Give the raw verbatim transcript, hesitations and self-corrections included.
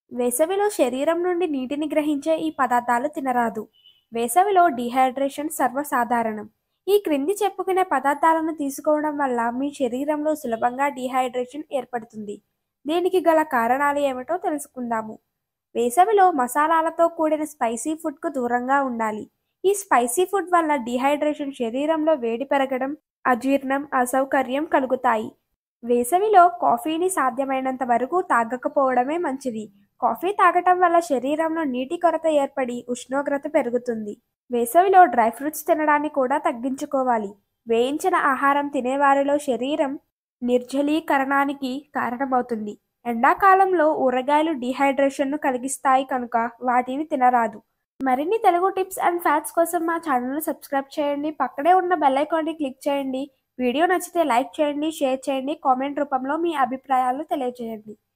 వేసవిలో శరీరం నుండి నీటిని గ్రహించే ఈ పదార్థాలు తినరాదు. వేసవిలో డీహైడ్రేషన్ సర్వసాధారణం. ఈ క్రింది చెప్పుకునే పదార్థాలను తీసుకోవడం వల్ల మీ శరీరంలో సులభంగా డీహైడ్రేషన్ ఏర్పడుతుంది. దీనికి గల కారణాలు ఏమిటో తెలుసుకుందాము. వేసవిలో మసాలాలతో కూడిన స్పైసీ ఫుడ్కు దూరంగా ఉండాలి. ఈ స్పైసీ ఫుడ్ వల్ల డీహైడ్రేషన్, శరీరంలో వేడి పెరగడం, అజీర్ణం, అసౌకర్యం కలుగుతాయి. వేసవిలో కాఫీని సాధ్యమైనంత వరకు తాగకపోవడమే మంచిది. కాఫీ తాగటం వల్ల శరీరంలో నీటి కొరత ఏర్పడి ఉష్ణోగ్రత పెరుగుతుంది. వేసవిలో డ్రై ఫ్రూట్స్ తినడాన్ని కూడా తగ్గించుకోవాలి. వేయించిన ఆహారం తినేవారిలో శరీరం నిర్జలీకరణానికి కారణమవుతుంది. ఎండాకాలంలో ఊరగాయలు డీహైడ్రేషన్ను కలిగిస్తాయి కనుక వాటిని తినరాదు. మరిన్ని తెలుగు టిప్స్ అండ్ ఫ్యాక్ట్స్ కోసం మా ఛానల్ను సబ్స్క్రైబ్ చేయండి. పక్కనే ఉన్న బెల్ ఐకాన్ని క్లిక్ చేయండి. వీడియో నచ్చితే లైక్ చేయండి, షేర్ చేయండి, కామెంట్ రూపంలో మీ అభిప్రాయాలను తెలియజేయండి.